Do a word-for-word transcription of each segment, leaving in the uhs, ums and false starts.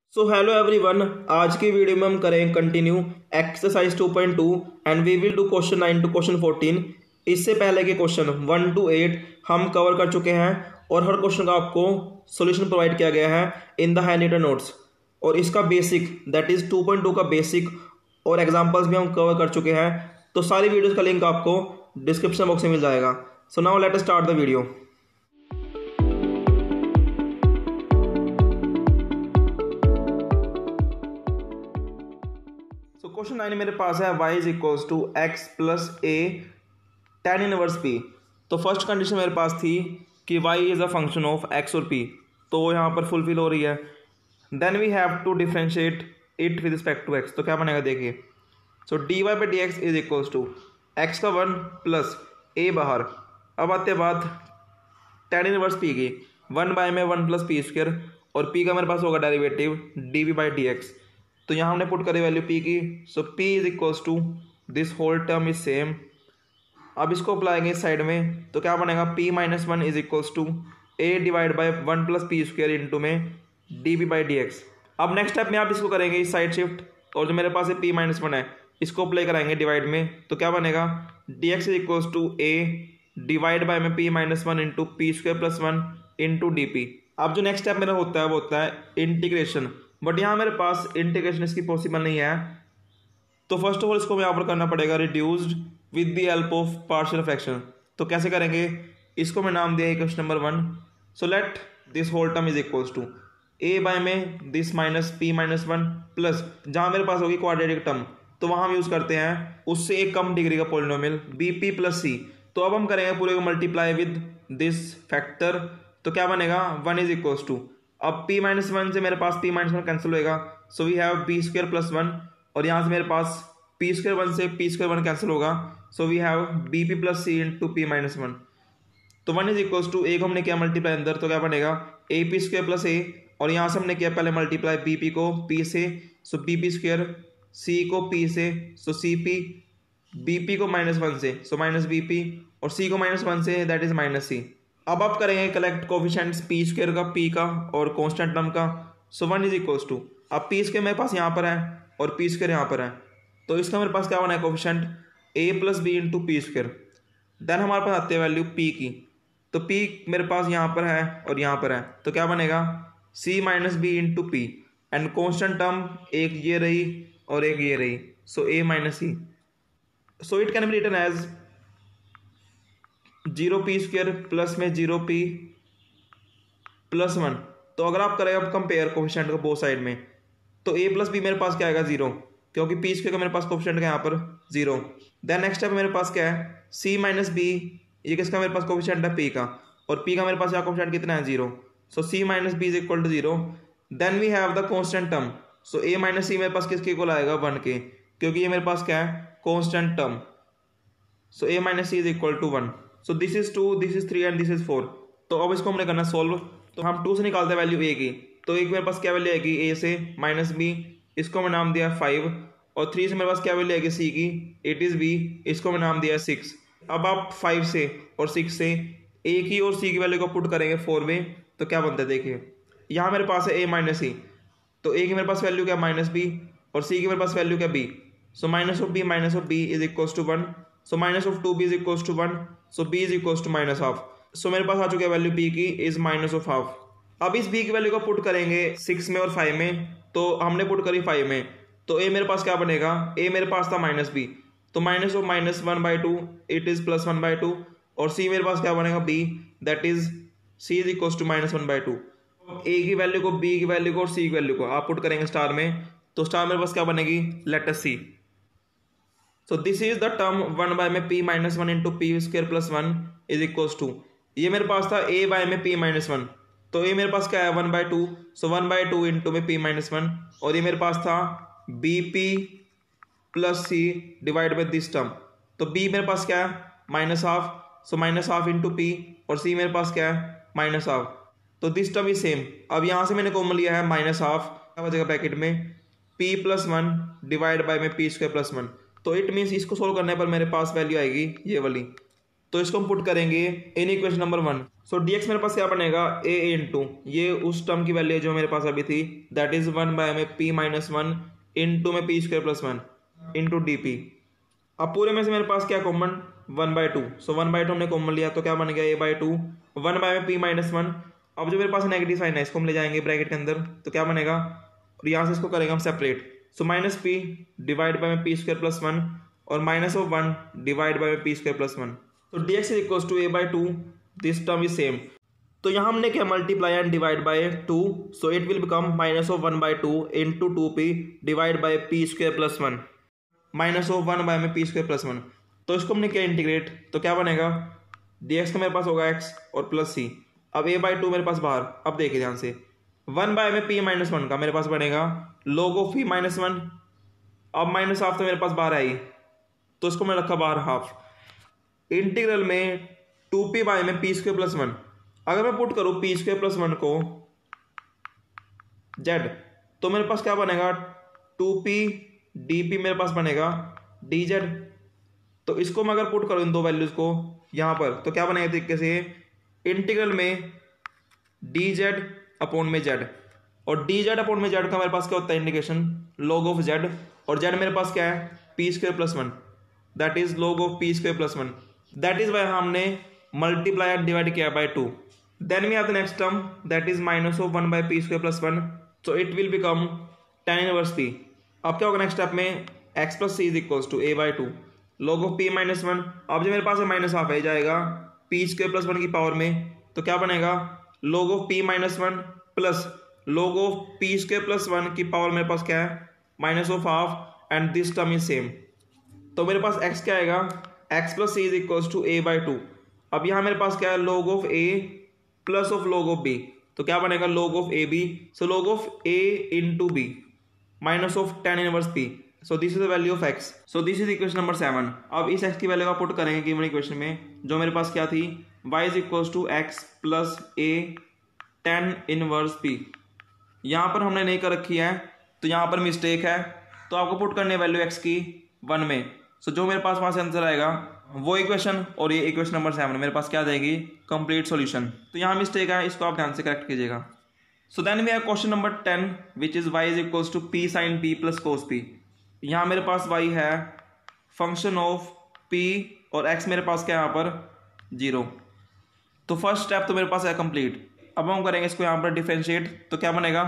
So hello everyone, आज की video में हम करेंगे continue exercise two point two and we will do question nine to question fourteen. इससे पहले के क्वेश्चन वन टू एट हम कवर कर चुके हैं और हर क्वेश्चन का आपको सॉल्यूशन प्रोवाइड किया गया है in the handwritten notes. और इसका basic that is two point two का बेसिक और एग्जाम्पल्स भी हम कवर कर चुके हैं। तो सारी वीडियोज़ का लिंक आपको डिस्क्रिप्शन बॉक्स में मिल जाएगा। So now let us start the video. Question nine मेरे पास है y is equals to x plus a tan inverse p. तो फर्स्ट कंडीशन मेरे पास थी कि y is a function of x और p, तो यहाँ पर फुलफिल हो रही है। Then we have to differentiate it with respect to x। तो क्या बनेगा देखिए, सो d y by d x is equals to x का वन प्लस ए बाहर। अब आते बाद टेन इनवर्स पी की वन बाय में वन प्लस पी स्क्र और p का मेरे पास होगा derivative d v by d x. तो यहाँ हमने पुट करी वैल्यू p की, so p is equals to this whole term is same. अब इसको अप्लाएंगे इस साइड में, तो क्या बनेगा p minus one is equals to a divide by one plus p square into में d b by d x. अब नेक्स्ट स्टेप में आप इसको करेंगे इस साइड शिफ्ट, और जो मेरे पास है p माइनस वन है इसको अप्लाई कराएंगे डिवाइड में। तो क्या बनेगा d x is equals to a divide by में p minus one into p square plus one into d p. अब जो नेक्स्ट स्टेप मेरा होता है वो होता है इंटीग्रेशन, बट यहाँ मेरे पास इंटीग्रेशन इसकी पॉसिबल नहीं है। तो फर्स्ट ऑफ ऑल इसको यहाँ पर करना पड़ेगा reduced with the help of partial fraction. तो कैसे करेंगे, इसको मैं नाम दिया question number one. So let this whole term is equals to a by में this minus p minus one plus जहाँ मेरे पास होगी क्वाड्रेटिक टर्म, तो वहाँ हम यूज़ करते हैं उससे एक कम डिग्री का polynomial b p plus c. तो अब हम करेंगे पूरे को मल्टीप्लाई विद दिस फैक्टर। तो क्या बनेगा वन इज इक्वल्स टू, अब p माइनस वन से मेरे पास p माइनस वन कैंसिल होएगा, so we have p square plus one, और यहाँ से मेरे पास p स्क्र वन से p स्क्र वन कैंसिल होगा, so we have b p plus c into p minus one. तो वन इज इक्वल्स टू एक हमने किया मल्टीप्लाई अंदर, तो क्या बनेगा ए पी स्क्र प्लस ए, और यहाँ से हमने किया पहले मल्टीप्लाई बी पी को p से, so B P square, C को p से, so C P, B P को माइनस वन से, सो माइनस बी पी, और c को माइनस वन से दैट इज माइनस सी। अब आप करेंगे कलेक्ट कोफिशिएंट्स पी स्क्र का, p का और कांस्टेंट टर्म का। So one is equals to, अब पी स्क्र मेरे पास यहाँ पर है और पी स्क्र यहाँ पर है, तो इसका मेरे पास क्या बना है coefficient a plus b into p square. Then हमारे पास आती है वैल्यू p की, तो p मेरे पास यहाँ पर है और यहाँ पर है, तो क्या बनेगा c minus b into p, and constant term एक ये रही और एक ये रही, so a minus c. So it can be written as zero p square plus में जीरो पी प्लस वन। तो अगर आप करें अब कंपेयर कोफिशिएंट को बोथ साइड में, तो a प्लस बी मेरे पास क्या आएगा जीरो, क्योंकि पी स्क्र का मेरे पास कोफिशिएंट का यहाँ पर जीरो। देन नेक्स्ट स्टेप मेरे पास क्या है c माइनस बी, ये किसका मेरे पास कोफिशिएंट है p का, और p का मेरे पास यहाँ कोफिशिएंट कितना है zero, so c minus b is equal to zero. Then we have the constant term, so a minus c मेरे पास किसके इक्वल आएगा वन के, क्योंकि ये मेरे पास क्या है constant term, so a minus c is equal to one. So this is two, this is three and this is four. तो अब इसको हमने करना सॉल्व, तो हम टू से निकालते हैं वैल्यू ए की, तो एक मेरे पास क्या वैल्यू आएगी ए से माइनस बी, इसको मैं नाम दिया फाइव, और थ्री से मेरे पास क्या वैल्यू आएगी सी की, इट इज़ बी, इसको मैं नाम दिया सिक्स। अब आप फाइव से और सिक्स से ए की और सी की वैल्यू को पुट करेंगे फोर में, तो क्या बनता है देखिए, यहाँ मेरे पास है ए माइनस सी, तो ए की मेरे पास वैल्यू क्या माइनस बी, और सी की मेरे पास वैल्यू क्या B, so minus of B minus of B is equals to one, so minus of two B is equals to one, so b is equals to minus half. So मेरे पास आ चुकी है value b की is minus of half. अब इस b की value को पुट करेंगे सिक्स में और फाइव में, तो हमने पुट करी फाइव में, तो a मेरे पास क्या बनेगा, a मेरे पास था माइनस b, तो minus of minus one by two it is plus one by two, और c मेरे पास क्या बनेगा b, that is c is equals to minus one by two. a की वैल्यू को, b की वैल्यू को और c की वैल्यू को आप पुट करेंगे स्टार में, तो स्टार मेरे पास क्या बनेगी let us see. So this is the term one by में p minus one into p square plus one is equals to, ये मेरे पास था a बाय में p माइनस वन, तो ये मेरे पास क्या है one by two, so one by two into में p माइनस वन, और ये मेरे पास था b p plus c divide by this term, तो b मेरे पास क्या है minus half, so minus half into p, और c मेरे पास क्या है माइनस हाफ, तो दिस टर्म इज सेम। अब यहाँ से मैंने कॉमन लिया है माइनस हाफ, क्या बचेगा ब्रैकेट में p plus one divide by में पी स्क्र प्लस वन, तो इट मीन्स इसको सोल्व करने पर मेरे पास वैल्यू आएगी ये वाली, तो इसको हम पुट करेंगे in equation number one. So d x मेरे पास क्या बनेगा, ए इंटू ये उस टर्म की वैल्यू जो मेरे पास अभी थी, दैट इज वन बाय में पी माइनस वन इंटू में p square plus one into d p. अब पूरे में से मेरे पास क्या common, one by two. So one by two हमने कॉमन लिया तो क्या बन गया, a by two one by में पी माइनस वन। अब जो मेरे पास नेगेटिव साइन है इसको हम ले जाएंगे ब्रैकेट के अंदर, तो क्या बनेगा, और यहाँ से इसको करेंगे हम separate. So minus p divide by में पी स्क्वायर प्लस वन और minus of one divide by में पी स्क्वायर प्लस वन। तो d x is equal to a by two, this term is same. तो यहाँ हमने क्या multiply and divide by two, so it will become minus of one by two into two p divide by p square plus one minus of one by में p square plus one. तो इसको हमने क्या integrate, तो क्या बनेगा, d x का मेरे पास होगा एक्स और प्लस सी। अब ए बाय टू मेरे पास बाहर, अब देखिए ध्यान से, वन बाय में पी माइनस वन का मेरे पास बनेगा log of p minus one. अब माइनस हाफ तो मेरे पास बाहर आई, तो इसको मैं रखा बाहर हाफ। इंटीग्रल में टू पी बाय में पी स्क्वायर प्लस वन, अगर मैं पुट करूं पी स्क्वायर प्लस वन को जेड, तो मेरे पास क्या बनेगा, टू पी डी पी मेरे पास बनेगा डी जेड। तो इसको मैं अगर पुट करूं इन दो वैल्यूज को यहां पर, तो क्या बनेगा तरीके से, इंटीग्रल में डी जेड अपॉन में जेड, और डी जेड अपॉन में जेड का मेरे पास क्या होता है इंडिकेशन, log ऑफ जेड, और जेड मेरे पास क्या है, p square plus one, that is log of p square plus one. That is why हमने मल्टीप्लाई एंड डिवाइड किया by two. Then we have the next term that is minus of one by p square plus one, so it will become tan inverse p. अब क्या होगा next step में, x plus c is equal to a by two log of p minus one. अब जो मेरे पास है minus half है जाएगा पी स्क्वायर प्लस वन की पावर में, तो क्या बनेगा, log of p minus one plus log of p square plus one की पावर मेरे पास क्या है, minus of half, and this term is same. तो मेरे पास x क्या आएगा, x plus c is equal to a by two. अब यहाँ मेरे पास क्या है, log of a plus of log of b, तो क्या बनेगा log of a b, so log of a into b minus of tan inverse p। So this is the value of x। So this is equation number seven. अब इस x की value का put करेंगे given equation में, जो मेरे पास क्या थी, y is equal to x plus a tan inverse p। यहाँ पर हमने नहीं कर रखी है तो यहाँ पर मिस्टेक है, तो आपको पुट करने वैल्यू x की वन में। सो so, जो मेरे पास वहाँ से आंसर आएगा वो इक्वेशन, और ये इक्वेशन नंबर सेवन मेरे पास क्या जाएगी, कंप्लीट सॉल्यूशन। तो यहाँ मिस्टेक है, इसको आप ध्यान से करेक्ट कीजिएगा। So then we have question number ten which is y is equals to p sine p plus cos p. यहाँ मेरे पास y है फंक्शन ऑफ p और x मेरे पास क्या है यहाँ पर जीरो। तो फर्स्ट स्टेप तो मेरे पास है कंप्लीट। अब हम करेंगे इसको यहाँ पर डिफरेंशिएट, तो क्या बनेगा,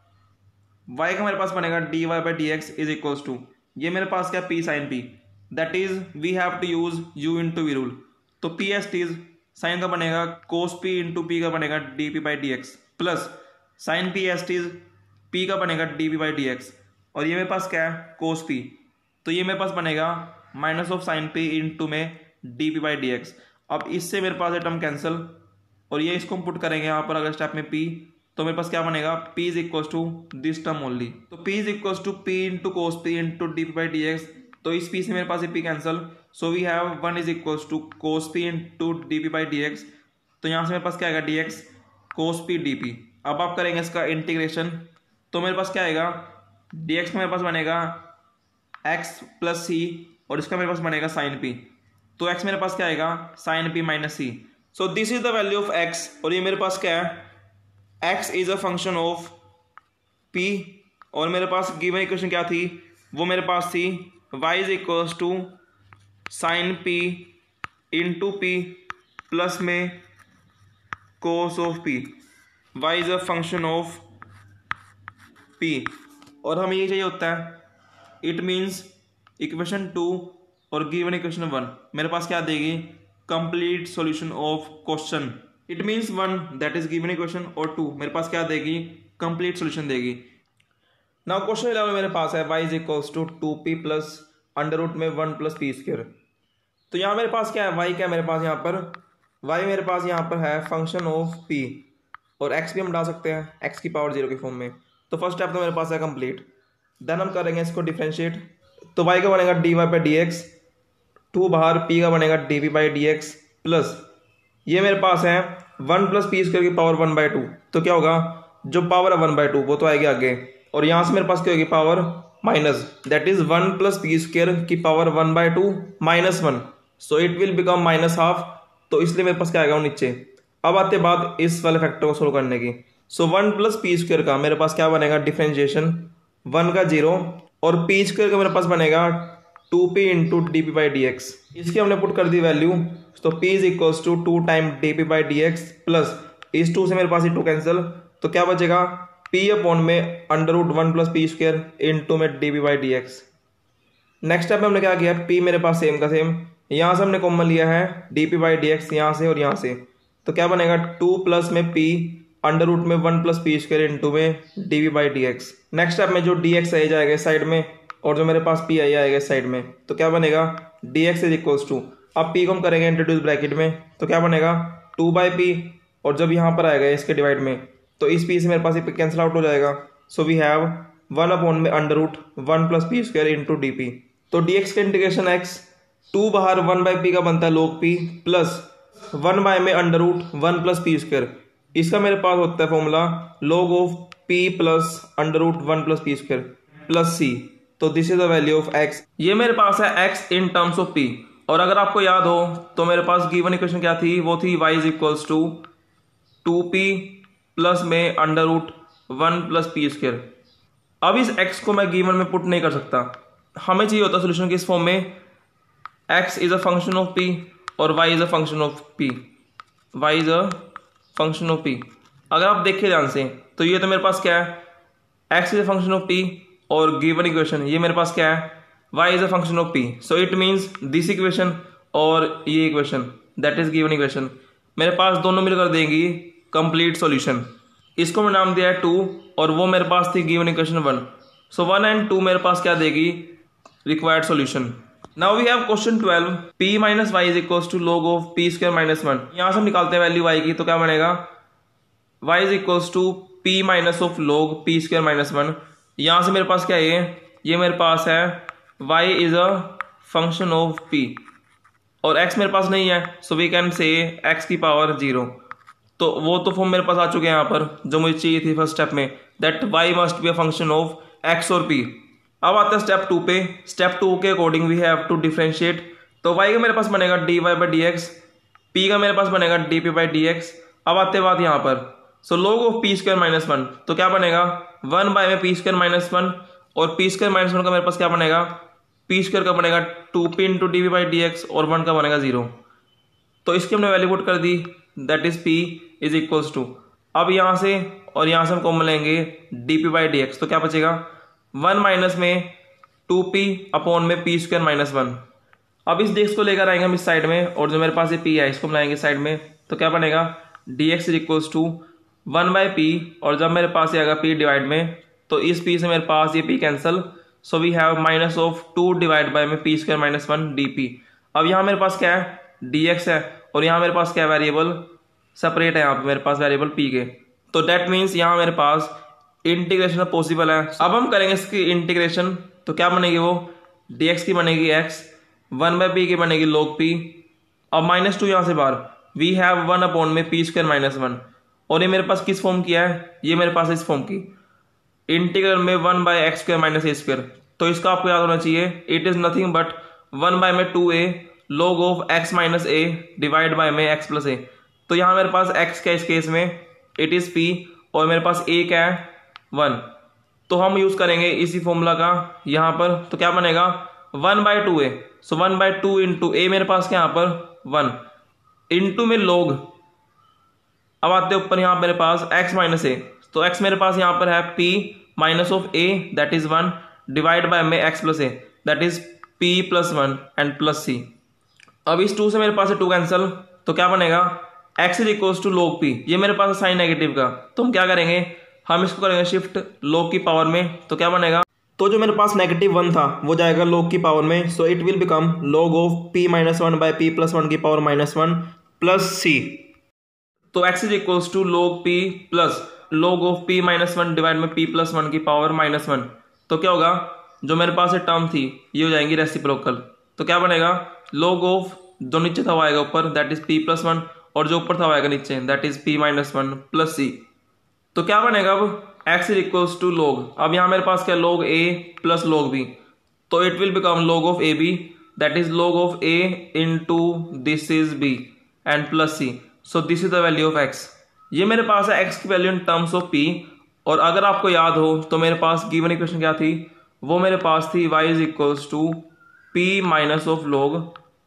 y का मेरे पास बनेगा d y by d x is equals to, ये मेरे पास क्या p sine p, that is we have to use u into v rule. तो पी एस टी साइन का बनेगा कोस p इंटू पी का बनेगा d p by d x, plus sine p s t p का बनेगा d p by d x, और ये मेरे पास क्या है कोस p, तो ये मेरे पास बनेगा minus of sine p into में d p by d x. अब इससे मेरे पास है टर्म कैंसिल, और ये इसको हम पुट करेंगे यहाँ पर अगले स्टेप में p, तो मेरे पास क्या बनेगा, p is equal to this term only. तो p is equal to p into cos p into d p by d x, तो इस p से मेरे पास ये p cancel, so we have one is equal to cos p into d p by d x. तो यहाँ से मेरे पास क्या आएगा d x cos p d p. अब आप करेंगे इसका इंटीग्रेशन, तो मेरे पास क्या आएगा, डी एक्स का मेरे पास बनेगा x प्लस सी, और इसका मेरे पास बनेगा साइन p, तो x मेरे पास क्या आएगा sine p minus c. So this is the value of x, और ये मेरे पास क्या है, x is a function of p, और मेरे पास गिवन इक्वेशन क्या थी, वो मेरे पास थी y is equals to sine p into p plus में cos of p, y is a function of p, और हमें ये चाहिए होता है, इट मीन्स इक्वेशन टू और गिवन इक्वेशन वन मेरे पास क्या देगी, complete solution of question. It means one that is given equation, और टू मेरे पास क्या देगी, कंप्लीट सॉल्यूशन देगी। नाउ क्वेश्चन इलेवन मेरे पास है y is equals to two p plus under root में वन प्लस पी स्क्वायर। तो यहाँ मेरे पास क्या है, y क्या है मेरे पास यहाँ पर, y मेरे पास यहाँ पर है फंक्शन ऑफ p, और x भी हम डाल सकते हैं x की पावर जीरो के फॉर्म में। तो फर्स्ट स्टेप तो मेरे पास है कंप्लीट। देन हम करेंगे इसको डिफरेंशिएट, तो y का बनेगा d y by d x, two बाहर p का बनेगा d p by d x, plus ये मेरे पास है वन प्लस पी स्क्वायर की पावर वन बाई टू। तो क्या होगा, जो पावर है वन बाई टू वो तो आएगी आगे, और यहाँ से मेरे पास क्या होगी power minus, that is one plus p square की power one by two minus one, so it will become minus half, तो इसलिए मेरे पास क्या आएगा वो नीचे। अब आते बाद इस वाले फैक्टर को सोल्व करने की। So one plus p square का मेरे पास क्या बनेगा, डिफरेंशिएशन वन का जीरो, और पी स्क्वायर का मेरे पास बनेगा two p into d p by d x. इसकी हमने पुट कर दी वैल्यू, तो p is equals to two time d p by d x plus इस टू से मेरे पास ये टू कैंसिल, तो क्या बचेगा p अपॉन में under root one plus p square into में d p by d x. Next step में हमने क्या किया, p मेरे पास सेम का सेम, यहाँ से हमने कॉमन लिया है d p by d x यहाँ से और यहाँ से, तो क्या बनेगा टू प्लस में p अंडर रूट में one plus p square into में d p by d x. Next step में जो डी एक्स आई जाएगा साइड में और जो मेरे पास p आई आएगा साइड में, तो क्या बनेगा d x is equals to, अब p को हम करेंगे इंट्रोड्यूस ब्रैकेट में, तो क्या बनेगा टू बाई पी, और जब यहाँ पर आएगा इसके डिवाइड में तो इस p से मेरे पास ये कैंसिल आउट हो जाएगा। So we have one upon में under root one plus p square into d p. तो डी एक्स का इंटीग्रेशन x टू बाहर वन बाई पी का बनता है log p plus one by में under root one plus p square, इसका मेरे पास होता है formula log of p plus under root one plus p square plus c। तो this is the value of x। ये मेरे पास है x in terms of p, और अगर आपको याद हो तो मेरे पास गिवन इक्वेशन क्या थी, वो थी y is equals to two p plus में under root one plus p square. अब इस x को मैं गिवन में पुट नहीं कर सकता, हमें चाहिए होता सोल्यूशन किस फॉर्म में, x is a function of p और y is a function of p, y is a function of p। अगर आप देखिए ध्यान से तो ये तो मेरे पास क्या है, x is a function of p, और गिवन इक्वेशन ये मेरे पास क्या है, y is a function of p। So it means this equation और ये equation that is given equation मेरे पास दोनों मिलकर देंगी कंप्लीट सॉल्यूशन। इसको मैं नाम दिया है टू, और वो मेरे पास थी given equation one. So one and two मेरे पास क्या देगी, required solution. Now we have question twelve, p minus y is equals to log of p square minus one. यहाँ से हम निकालते हैं वैल्यू y की, तो क्या बनेगा y is equals to p minus of log p square minus one. यहाँ से मेरे पास क्या है, ये मेरे पास है y is a function of p, और x मेरे पास नहीं है, so we can say x की पावर जीरो। तो वो तो फॉर्म मेरे पास आ चुके हैं यहाँ पर जो मुझे चाहिए थी फर्स्ट स्टेप में, that y must be a function of x और p। अब आता है स्टेप टू पे। स्टेप टू के according we have to differentiate. तो y का मेरे पास बनेगा d y by d x, p का मेरे पास बनेगा d p by d x. अब आते बात यहाँ पर, so log of p square minus one, तो क्या बनेगा वन बाय में पी स्क्वायर माइनस वन, और पी स्क्वायर माइनस वन का मेरे पास क्या बनेगा, पी स्क्वायर का बनेगा two p into d p by d x, और वन का बनेगा जीरो। तो इसकी हमने वैल्यू पुट कर दी, that is p is equals to, अब यहाँ से और यहाँ से हम कॉमन लेंगे d p by d x, तो क्या बचेगा वन माइनस में टू पी अपॉन में पी स्क्वायर माइनस वन। अब इस dx को लेकर आएंगे हम इस साइड में, और जो मेरे पास ये p है इसको हम लाएंगे साइड में, तो क्या बनेगा d x is equals to one by p, और जब मेरे पास ये आएगा p डिवाइड में, तो इस p से मेरे पास ये p cancel, so we have minus of two divide by में p square minus one d p. अब यहाँ मेरे पास क्या है dx है, और यहाँ मेरे पास क्या वेरिएबल सेपरेट है, यहाँ पे मेरे पास वेरिएबल p के, तो दैट मीन्स यहाँ मेरे पास इंटीग्रेशन पॉसिबल है। अब हम करेंगे इसकी इंटीग्रेशन, तो क्या बनेगी वो dx की बनेगी x, वन बाई पी की बनेगी log p। अब माइनस टू यहाँ से बाहर, वी हैव वन अपॉन में पी स्क्वायर माइनस वन, और ये मेरे पास किस फॉर्म की है, ये मेरे पास इस फॉर्म की इंटीग्रल में one by x square minus a square. तो इसका आपको याद होना चाहिए, it is nothing but one by में two a log of x minus a divide by में x प्लस ए। तो यहाँ मेरे पास x क्या इस केस में, इट इज p, और मेरे पास a क्या है वन, तो हम यूज करेंगे इसी फॉर्मूला का यहाँ पर। तो क्या बनेगा one by two a, so one by two into a मेरे पास क्या यहाँ पर वन इंटू में log। अब आते ऊपर यहाँ मेरे पास x माइनस ए, तो x मेरे पास यहाँ पर है p minus of a that is one divide by में x plus a that is p plus one and plus c। अब इस टू से मेरे पास है टू कैंसल, तो क्या बनेगा x is equals to log p, ये मेरे पास है साइन नेगेटिव का, तो हम क्या करेंगे हम इसको करेंगे शिफ्ट log की पावर में, तो क्या बनेगा, तो जो मेरे पास नेगेटिव वन था वो जाएगा log की पावर में, so it will become log of p minus one by p plus one की power minus one plus c. तो x is equals to log p plus log of p minus one divide में p plus one की power minus one. तो क्या होगा, जो मेरे पास term थी ये हो जाएंगी रेसिप्रोकल, तो क्या बनेगा log ऑफ जो नीचे था वो आएगा ऊपर that is p plus one, और जो ऊपर था वो आएगा नीचे that is p minus one plus c. तो क्या बनेगा अब x is equals to log, अब यहाँ मेरे पास क्या log a plus log b, तो it will become log of a b that is log of a into this is b and plus c. So this is the value of x. ये मेरे पास है x की value in terms of p. और अगर आपको याद हो तो मेरे पास गिवन इक्वेशन क्या थी, वो मेरे पास थी y is equals to p minus of log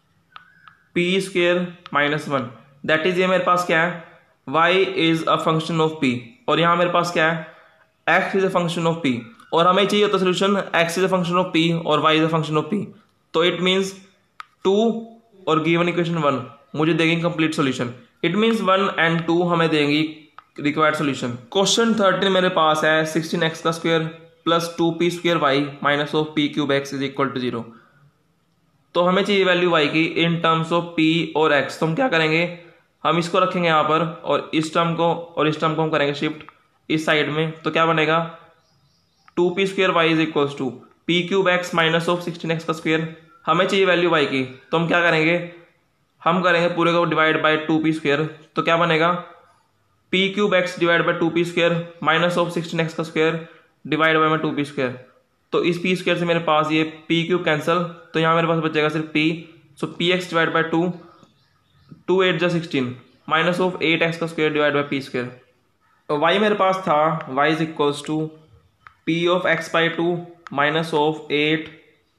p square minus one. That is ये मेरे पास क्या है, y is a function of p, और यहाँ मेरे पास क्या है, x is a function of p, और हमें चाहिए होता solution x is a function of p और y is a function of p। तो इट मीन्स टू और गिवन इक्वेशन वन मुझे देंगी complete solution. It means one and two हमें देंगी रिक्वायर्ड सॉल्यूशन। क्वेश्चन थर्टीन मेरे पास है सिक्सटीन एक्स का square plus two p square y minus of p cube x is equal to zero. तो हमें चाहिए वैल्यू y की इन टर्म्स ऑफ p और x। तो हम क्या करेंगे, हम इसको रखेंगे यहाँ पर और इस टर्म को और इस टर्म को हम करेंगे शिफ्ट इस साइड में। तो क्या बनेगा, two p square y is equals to p cube x minus of sixteen x का स्क्वायर। हमें चाहिए वैल्यू y की, तो हम क्या करेंगे, हम करेंगे पूरे को divide by two p square. तो क्या बनेगा, p cube x divide by two p square minus of sixteen x का स्क्वायर डिवाइड बाय में टू पी स्क्वायर। तो इस पी स्क्वायर से मेरे पास ये पी क्यूब कैंसिल, तो यहाँ मेरे पास बचेगा सिर्फ p. So p x divide by two, two eight जा sixteen minus of eight x का square divide by p square. तो वाई मेरे पास था y is equals to p of x by two minus of eight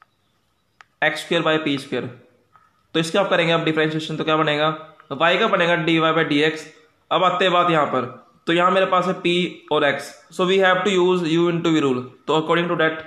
x square by p square. तो इसके आप करेंगे आप डिफरेंशिएशन, तो क्या बनेगा, वाई का बनेगा d y by d x. अब आते हैं बात यहाँ पर, तो यहाँ मेरे पास है p और x, so we have to use u into v rule. तो according to that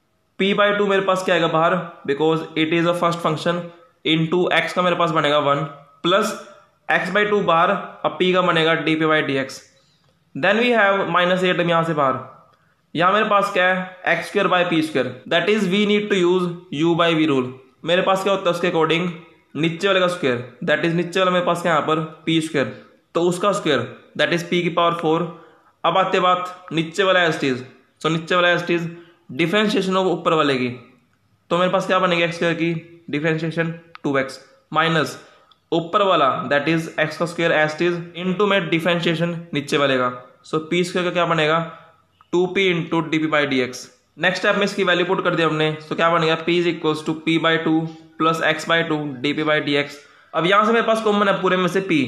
p by two मेरे पास क्या आएगा बाहर, because it is a first function, into x का मेरे पास बनेगा one plus x by two बाहर, अब p का बनेगा d p by d x. Then we have minus eight यहाँ से बाहर, यहाँ मेरे पास क्या है x square by p square, that is we need to use u by v rule. मेरे पास क्या होता है उसके अकॉर्डिंग, नीचे वाले का स्क्वायर, दैट इज नीचे वाला मेरे पास क्या यहाँ पर पी स्क्वायर, तो उसका स्क्वायर दैट इज पी की पावर फोर। अब आते बात नीचे वाला एस्टीज, सो नीचे वाला एस्टीज डिफरेंशिएशन ऑफ ऊपर वाले की, तो मेरे पास क्या बनेगी एक्स स्क्वायर की डिफरेंशिएशन टू एक्स माइनस ऊपर वाला दैट इज एक्स का स्क्वायर एस्टीज इंटू में डिफरेंशिएशन नीचे वाले का। सो पी स्क्वायर का क्या बनेगा two p into d p by d x. Next step में इसकी वैल्यू पुट कर दिया हमने, सो क्या बनेगा p is equals to p by two plus x by two d p by d x. अब यहां से मेरे पास कॉमन है पूरे में से p,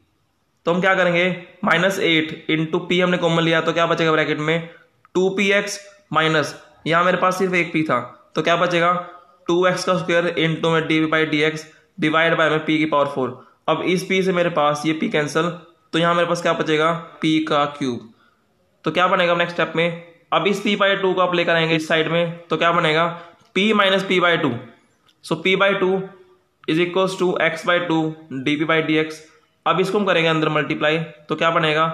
तो हम क्या करेंगे माइनस एट इंटू पी हमने कॉमन लिया, तो क्या बचेगा ब्रैकेट में टू पी एक्स माइनस, यहाँ मेरे पास सिर्फ एक p था, तो क्या बचेगा टू एक्स का स्क्वायर इंटू में d by d x divide by में p की पावर फोर। अब इस p से मेरे पास ये p कैंसिल, तो यहाँ मेरे पास क्या बचेगा p का क्यूब। तो क्या बनेगा नेक्स्ट स्टेप में, अब इस p बाई टू को आप लेकर आएंगे इस साइड में, तो क्या बनेगा p minus p by two. So p by two is equals to x by two d p by d x. अब इसको हम करेंगे अंदर मल्टीप्लाई, तो क्या बनेगा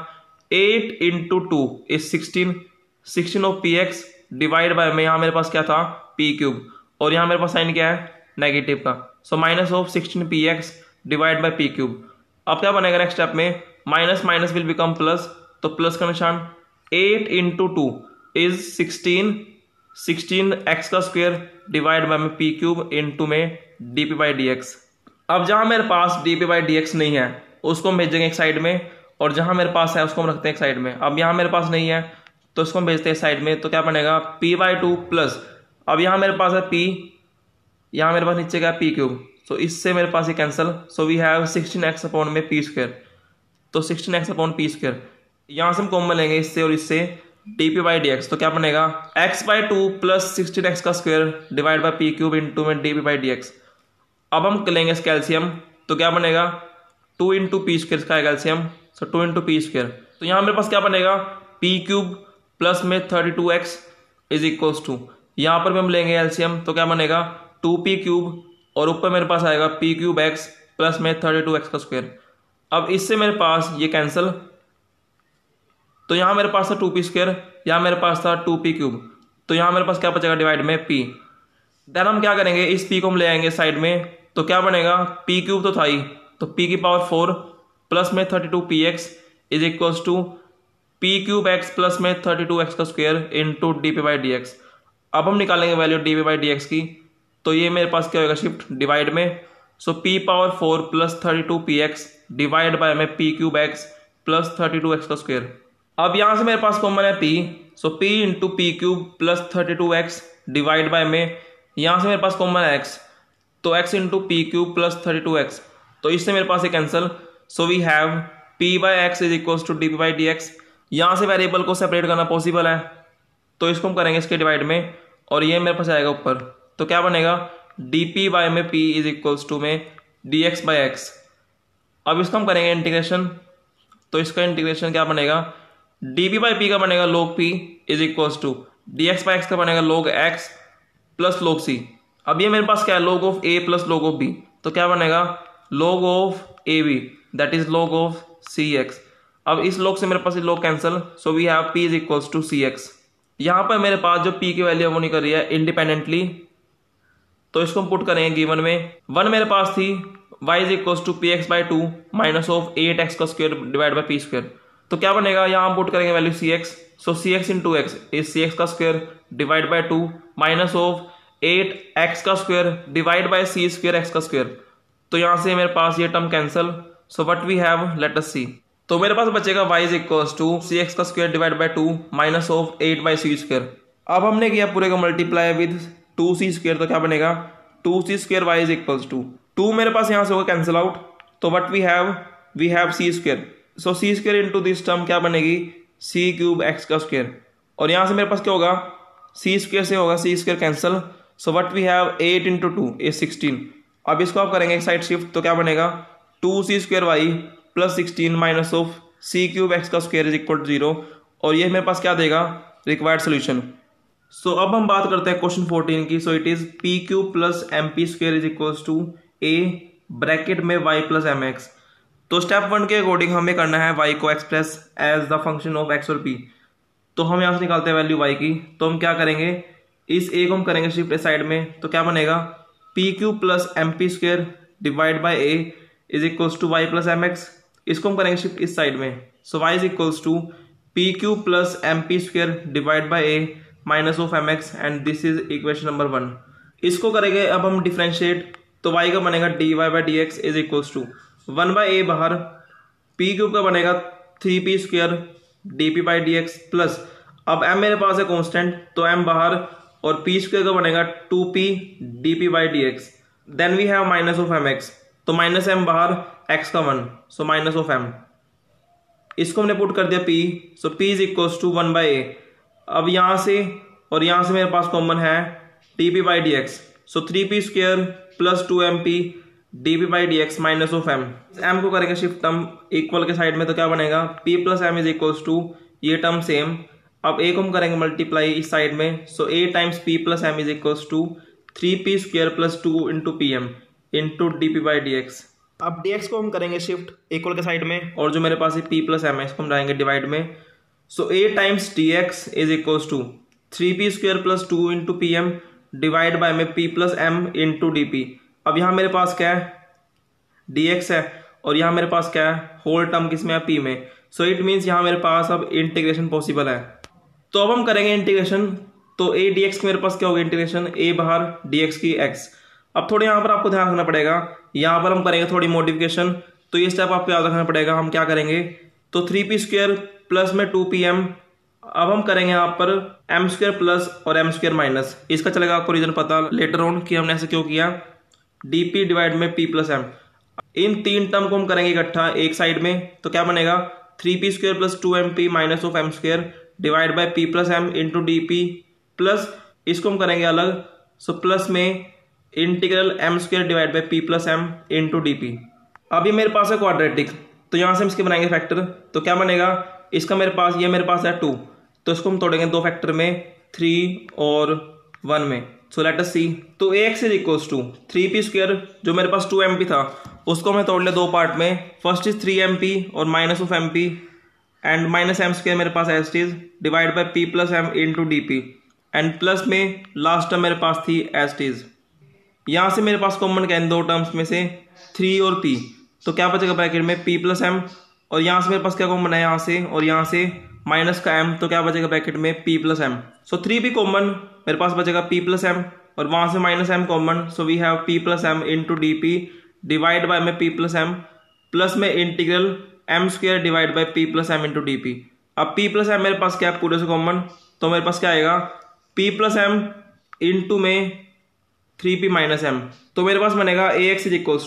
eight into two is sixteen, sixteen of p x divide by में यहाँ मेरे पास क्या था p क्यूब, और यहाँ मेरे पास साइन क्या है नेगेटिव का, so minus of sixteen p x divide by p cube. अब क्या बनेगा नेक्स्ट स्टेप में, minus minus will become plus, तो प्लस का निशान, eight into two is sixteen, sixteen x का स्क्वायर डिवाइड बाय में पी क्यूब इंटू में d p by d x. अब जहां मेरे पास d p by d x नहीं है उसको हम भेजेंगे एक साइड में, और जहां मेरे पास है उसको हम रखते हैं एक साइड में। अब यहाँ मेरे पास नहीं है तो इसको हम भेजते हैं साइड में, तो क्या बनेगा p बाई टू प्लस, अब यहाँ मेरे पास है p, यहाँ मेरे पास नीचे क्या पी क्यूब, सो इससे मेरे पास ये cancel, so we have sixteen x upon में पी स्क्वायर, तो sixteen x upon p square. यहाँ से हम कॉमन लेंगे इससे और इससे d p by d x, तो क्या बनेगा x by two plus sixteen x का square divide by p cube into में d p by d x. अब हम लेंगे कैल्शियम, तो क्या बनेगा टू इंटू पी स्क्वायर का calcium, so to into p square. तो यहाँ मेरे पास क्या बनेगा पी क्यूब प्लस में thirty two x is equals to, यहाँ पर भी हम लेंगे एलसीएम, तो क्या बनेगा टू पी क्यूब और ऊपर मेरे पास आएगा पी क्यूब एक्स प्लस में थर्टी टू एक्स का स्क्वायर। अब इससे मेरे पास ये कैंसिल, तो यहाँ मेरे पास था टू पी स्क्वायर, यहाँ मेरे पास था टू पी क्यूब, तो यहाँ मेरे पास क्या बचेगा डिवाइड में p। देन हम क्या करेंगे इस p को हम ले आएंगे साइड में, तो क्या बनेगा p क्यूब तो था ही, तो p की पावर फोर प्लस में thirty two p x is equals to p cube x plus में थर्टी टू एक्स का square into d p by d x. अब हम निकालेंगे value d p by d x की, तो ये मेरे पास क्या होगा शिफ्ट डिवाइड में, so p power four plus thirty two p x divide by में p cube x plus thirty two x का स्क्वायर। अब यहां से मेरे पास कॉमन है p, so p into p cube plus thirty two x divide by में, यहां से मेरे पास कॉमन है x, तो x into p cube plus thirty two x, तो इससे मेरे पास ये cancel, so we have P by x is equals to d p by d x. यहाँ से वेरिएबल को सेपरेट करना पॉसिबल है, तो इसको हम करेंगे इसके डिवाइड में, और ये मेरे पास आएगा ऊपर, तो क्या बनेगा डी पी बाई में पी इज इक्वल्स टू में डी एक्स बाई एक्स। अब इसको हम करेंगे इंटीग्रेशन, तो इसका इंटीग्रेशन क्या बनेगा, डी पी बाई पी का बनेगा log p is equals to d x by x का बनेगा log x plus log c। अब ये मेरे पास क्या है log of a plus log of b, तो क्या बनेगा log of a b that is log of c x. अब इस log से मेरे पास ये log cancel, so we have p is equals to c x. यहाँ पर मेरे पास जो p की वैल्यू है वो नहीं कर रही है इंडिपेंडेंटली, तो इसको हम पुट करेंगे गिवन में। वन मेरे पास थी y is equals to p x by two minus of eight x का square divide by p square, तो क्या बनेगा यहाँ हम पुट करेंगे value c x, so c x into x is c x का square divide by two minus of eight x का square divide by c square x का square, तो यहाँ से मेरे पास ये term cancel, so what we have late us see. तो मेरे पास बचेगा y is equals to c x का square divide by two minus of eight by c square. अब हमने किया पूरे को multiply with two c square, तो क्या बनेगा two c square y is equals to two, मेरे पास यहाँ से होगा कैंसिल आउट, तो what we have we have c square, so c square into this term क्या बनेगी सी क्यूब एक्स का स्क्वायर, और यहाँ से मेरे पास क्या होगा सी स्क्वायर से होगा c square cancel, so what we have eight into two is sixteen. अब इसको आप करेंगे एक साइड शिफ्ट, तो क्या बनेगा two c square y plus sixteen minus of c cube x का square is equal to zero, और ये मेरे पास क्या देगा रिक्वायर्ड सोल्यूशन। सो अब हम बात करते हैं क्वेश्चन फोर्टीन की, so it is p cube plus m p square is equals to a bracket में वाई प्लस एम एक्स। तो स्टेप वन के अकॉर्डिंग हमें करना है y को express as the function of x और p, तो हम यहाँ से निकालते हैं वैल्यू y की, तो हम क्या करेंगे इस a को हम करेंगे शिफ्ट इस साइड में, तो क्या बनेगा p cube plus m p square divide by a is equals to y plus m x, इसको हम करेंगे शिफ्ट इस साइड में, so y is equals to p cube plus m p square divide by a minus of m x, and this is equation number one. इसको करेंगे अब हम differentiate, तो y का बनेगा d y by d x is equals to one by ए बाहर, p cube का बनेगा three p square d p by d x plus, अब m मेरे पास है कांस्टेंट तो m बाहर, और p स्क्वायर का बनेगा two p d p by d x, then we have minus of m x, तो माइनस एम बाहर x का one, so minus of m, इसको हमने पुट कर दिया p, so p is equals to one by a. अब यहाँ से और यहाँ से मेरे पास कॉमन है d p by d x, so three p square plus two m p d p by d x minus of m, m को करेंगे शिफ्ट टर्म इक्वल के साइड में, तो क्या बनेगा p plus m is equals to ये term same, अब a को हम करेंगे मल्टीप्लाई इस साइड में, so a times p plus m is equals to three p square plus two into p m into d p by d x. अब dx को हम करेंगे शिफ्ट इक्वल के साइड में, और जो मेरे पास है p प्लस एम है इसको हम डालेंगे डिवाइड में, so a times d x is equals to three p square plus two into p m divide by में p plus m into d p. अब यहाँ मेरे पास क्या है dx है, और यहाँ मेरे पास क्या है होल टर्म किसमें है p में, सो इट मीन्स यहाँ मेरे पास अब इंटीग्रेशन पॉसिबल है। तो अब हम करेंगे इंटीग्रेशन, तो a dx की मेरे पास क्या होगा इंटीग्रेशन a बाहर dx की x। अब थोड़े यहाँ पर आपको ध्यान रखना पड़ेगा, यहाँ पर हम करेंगे थोड़ी मॉडिफिकेशन, तो ये स्टेप आपको याद रखना पड़ेगा। हम क्या करेंगे तो थ्री पी स्क्वायर प्लस में टू पी एम, अब हम करेंगे यहाँ पर एम स्क्वायर प्लस और एम स्क्वायर माइनस, इसका चलेगा आपको रीजन पता लेटर ऑन कि हमने ऐसे क्यों किया, डी पी डिवाइड में p प्लस एम। इन तीन टर्म को हम करेंगे इकट्ठा एक साइड में, तो क्या बनेगा three p square plus two m p minus of m square divide by p plus m into d p plus, इसको हम करेंगे अलग, सो प्लस में integral m square divide by p plus m into d p. अब ये मेरे पास है क्वाड्रेटिक, तो यहाँ से हम इसके बनाएंगे फैक्टर, तो क्या बनेगा इसका मेरे पास ये मेरे पास है टू, तो इसको हम तोड़ेंगे दो फैक्टर में थ्री और वन में, सो लेट अस सी। तो ax is equals to three p square जो मेरे पास टू एम पी था उसको मैं तोड़ लिया दो पार्ट में, first is three m p और minus of m p and minus m square मेरे पास as is divide by p plus m into d p, and plus में लास्ट टर्म मेरे पास थी एज इज। यहाँ से मेरे पास कॉमन क्या है दो टर्म्स में से थ्री और p, तो क्या बचेगा ब्रैकेट में p प्लस एम, और यहाँ से मेरे पास क्या कॉमन है यहाँ से और यहाँ से माइनस का m, तो क्या बचेगा ब्रैकेट में p plus m. So three भी कॉमन मेरे पास बचेगा p प्लस एम, और वहाँ से minus m common, so we have p plus m into d p divide by में p प्लस एम प्लस में integral m square divide by p plus m into d p. अब p plus m मेरे पास क्या है पूरे से common, तो मेरे पास क्या आएगा p प्लस एम इंटू में थ्री पी माइनस एम, तो मेरे पास बनेगा ax is equals to,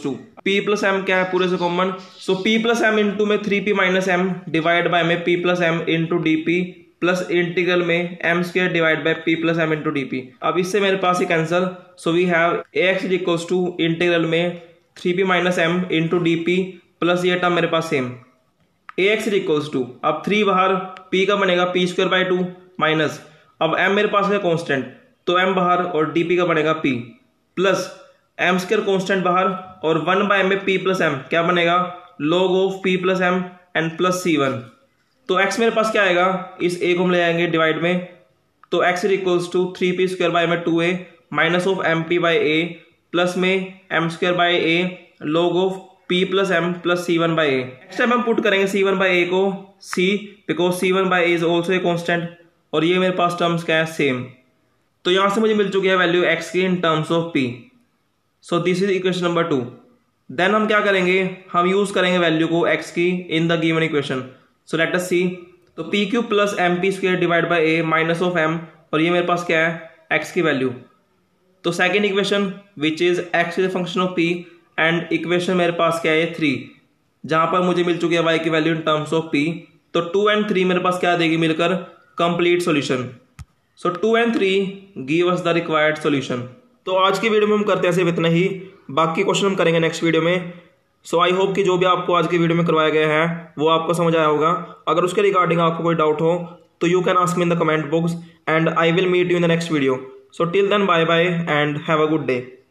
p plus m क्या है पूरे से common, so p plus m into में three p minus m divide by में p plus m into d p plus integral में m square divide by p plus m into d p. अब इससे मेरे पास ही cancel, so we have A x is equals to integral में three p minus m into d p plus ये term मेरे पास same a x is equals to, अब थ्री बाहर पी का बनेगा p square by two minus, अब m मेरे पास है कॉन्स्टेंट तो एम बाहर और डी पी का बनेगा p plus m square constant बाहर और वन बाय में पी प्लस एम क्या बनेगा log of p plus m and plus c one. तो x मेरे पास क्या आएगा, इस a को हम ले आएंगे डिवाइड में, तो x is equals to three p square by में two a minus of m p by a plus में m square by a log of p plus m plus c one by a. Next time हम put करेंगे c one by a को c because c one by a is also a constant और ये मेरे पास terms क्या है same. तो यहाँ से मुझे मिल चुकी है वैल्यू x की in terms of p। So this is equation number two. Then हम क्या करेंगे, हम यूज करेंगे वैल्यू को x की in the given equation. So let us see, तो p cube plus m p square divide by a minus of m और ये मेरे पास क्या है x की वैल्यू। तो second equation which is x is function of p and equation मेरे पास क्या है थ्री, जहां पर मुझे मिल चुकी है y की value in terms of p। तो टू एंड थ्री मेरे पास क्या देगी मिलकर complete solution. So two and three give us the required solution. तो आज की वीडियो में हम करते हैं सिर्फ इतना ही, बाकी क्वेश्चन हम करेंगे नेक्स्ट वीडियो में। सो आई होप कि जो भी आपको आज की वीडियो में करवाया गया है वो आपको समझ आया होगा। अगर उसके रिगार्डिंग आपको कोई डाउट हो तो you can ask me in the comment box and I will meet you in the next video. So till then bye bye and have a good day.